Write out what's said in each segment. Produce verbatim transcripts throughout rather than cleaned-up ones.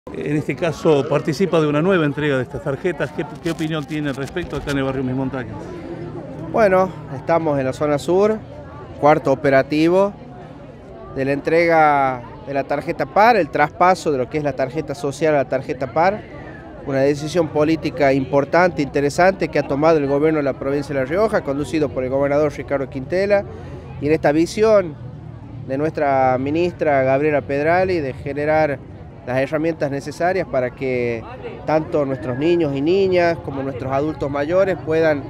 En este caso participa de una nueva entrega de estas tarjetas. ¿Qué, qué opinión tiene al respecto acá en el barrio Mis Montañas? Bueno, estamos en la zona sur, cuarto operativo de la entrega de la tarjeta PAR, el traspaso de lo que es la tarjeta social a la tarjeta PAR, una decisión política importante, interesante que ha tomado el gobierno de la provincia de La Rioja, conducido por el gobernador Ricardo Quintela, y en esta visión de nuestra ministra Gabriela Pedrali de generar las herramientas necesarias para que tanto nuestros niños y niñas como nuestros adultos mayores puedan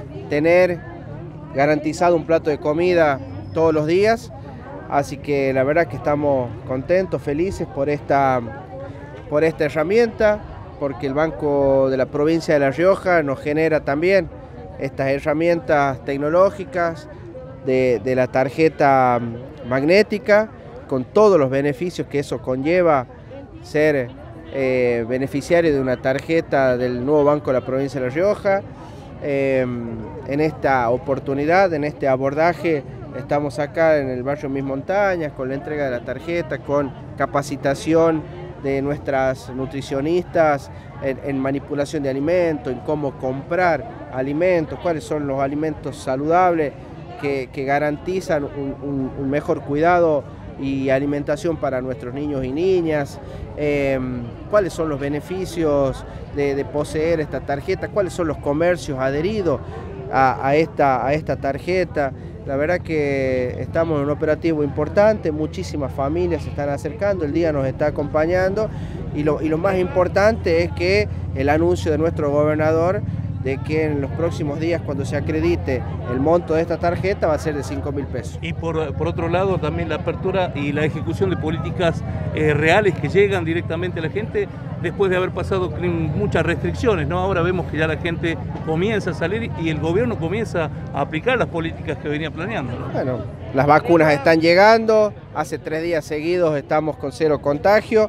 tener garantizado un plato de comida todos los días. Así que la verdad que estamos contentos, felices por esta, por esta herramienta, porque el Banco de la Provincia de La Rioja nos genera también estas herramientas tecnológicas de, de la tarjeta magnética, con todos los beneficios que eso conlleva, ser eh, beneficiario de una tarjeta del nuevo Banco de la Provincia de La Rioja. Eh, en esta oportunidad, en este abordaje, estamos acá en el barrio Mis Montañas con la entrega de la tarjeta, con capacitación de nuestras nutricionistas en, en manipulación de alimentos, en cómo comprar alimentos, cuáles son los alimentos saludables que, que garantizan un, un, un mejor cuidado y alimentación para nuestros niños y niñas, eh, cuáles son los beneficios de, de poseer esta tarjeta, cuáles son los comercios adheridos a, a, esta, a esta tarjeta. La verdad que estamos en un operativo importante, muchísimas familias se están acercando, el día nos está acompañando y lo, y lo más importante es que el anuncio de nuestro gobernador de que en los próximos días, cuando se acredite el monto de esta tarjeta, va a ser de cinco mil pesos. Y por, por otro lado, también la apertura y la ejecución de políticas eh, reales que llegan directamente a la gente después de haber pasado muchas restricciones, ¿no? Ahora vemos que ya la gente comienza a salir y el gobierno comienza a aplicar las políticas que venía planeando, ¿no? Bueno, las vacunas están llegando, hace tres días seguidos estamos con cero contagio.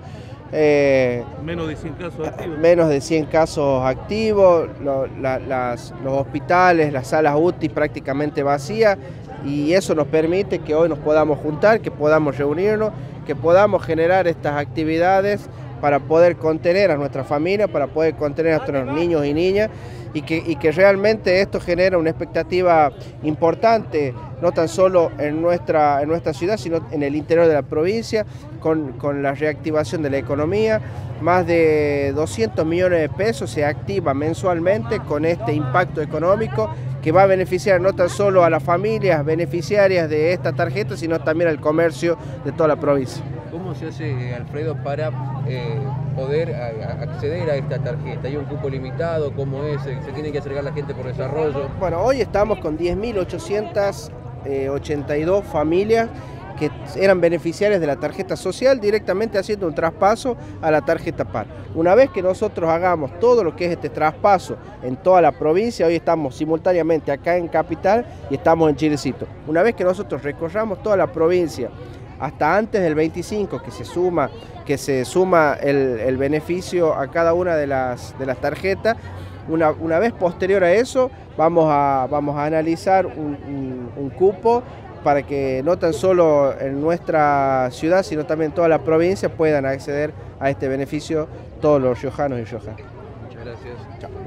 Eh, menos de cien casos activos. Menos de cien casos activos, lo, la, las, los hospitales, las salas U T I prácticamente vacías, y eso nos permite que hoy nos podamos juntar, que podamos reunirnos, que podamos generar estas actividades para poder contener a nuestra familia, para poder contener a nuestros niños y niñas, y que, y que realmente esto genera una expectativa importante, no tan solo en nuestra, en nuestra ciudad, sino en el interior de la provincia, con, con la reactivación de la economía. Más de doscientos millones de pesos se activa mensualmente con este impacto económico que va a beneficiar no tan solo a las familias beneficiarias de esta tarjeta, sino también al comercio de toda la provincia. ¿Cómo se hace, Alfredo, para eh, poder a, a acceder a esta tarjeta? ¿Hay un cupo limitado? ¿Cómo es? ¿Se tiene que acercar la gente por desarrollo? Bueno, hoy estamos con diez mil ochocientas ochenta y dos familias que eran beneficiarias de la tarjeta social, directamente haciendo un traspaso a la tarjeta PAR. Una vez que nosotros hagamos todo lo que es este traspaso en toda la provincia, hoy estamos simultáneamente acá en Capital y estamos en Chilecito. Una vez que nosotros recorramos toda la provincia, hasta antes del veinticinco, que se suma, que se suma el, el beneficio a cada una de las, de las tarjetas, una, una vez posterior a eso vamos a, vamos a analizar un, un, un cupo para que no tan solo en nuestra ciudad, sino también en toda la provincia puedan acceder a este beneficio todos los riojanos y riojanas. Muchas gracias. Chao.